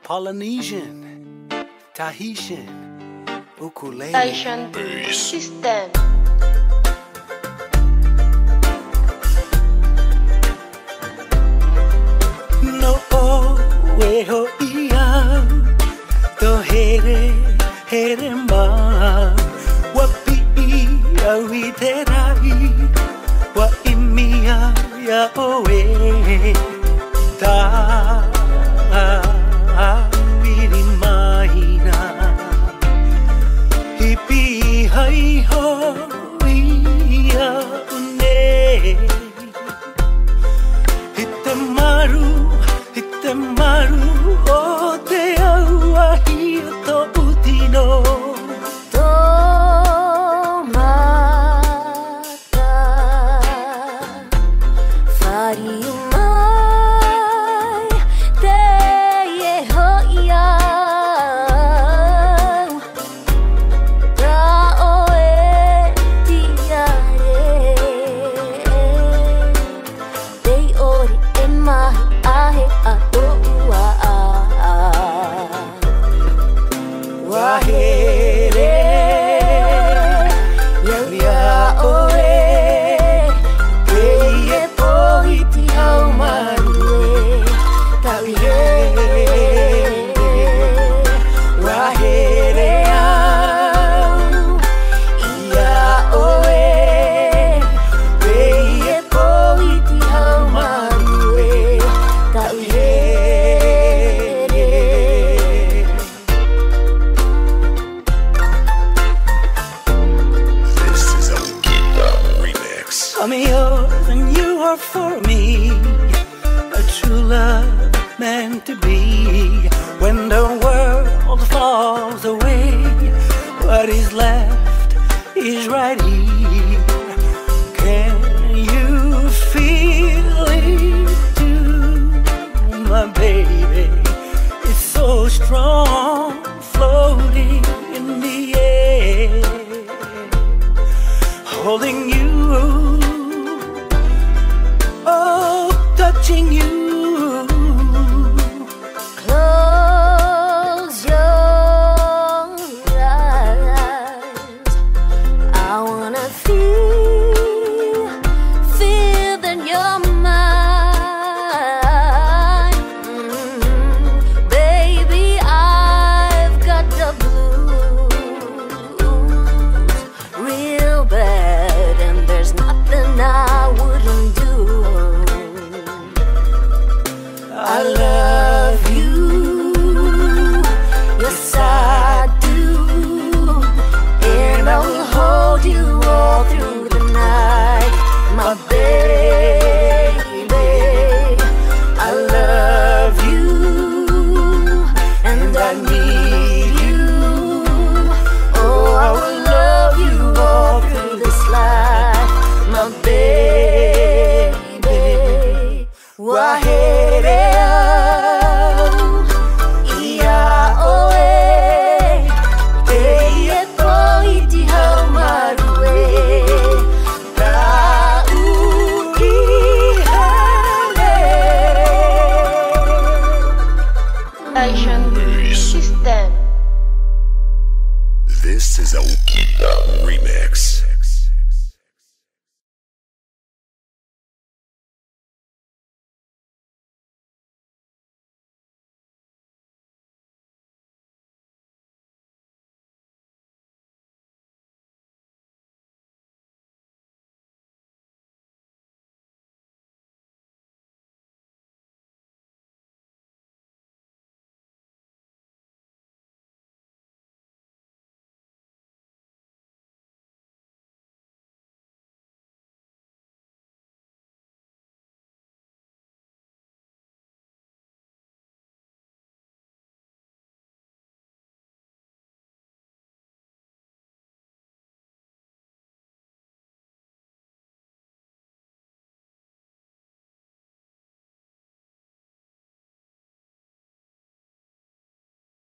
Polynesian, Tahitian, ukulele, Tahitian system. No we ho ia to here ma wa pi a wi te rai wa imia ya oe ta wiri maina hipi hai ho ia une Hite maru o te aua hia to utino Tō mata whari mai te e hoi au Tā oe tiare Tei ori e mahi ahe a toa Wahere Ia oe Kei e pohiti hau marue Tau he Wahere au Ia oe Kei e pohiti hau marue Tau he I'm yours and you are for me, a true love meant to be. When the world falls away, what is left is right here. Can you feel it too, my baby? It's so strong, floating in the air, holding you. Oh, touching you. Close your eyes. I wanna feel that you're mine. Baby, I've got the blues real bad, and there's nothing I wouldn't do. I love you, yes I do, and I will hold you all through the night, my baby. I love you, and I need you. Oh, I will love you all through this life, my baby. Wahere au, ia oe, te e pohiti hau marue, tā uki hale. Tahitian system. This is a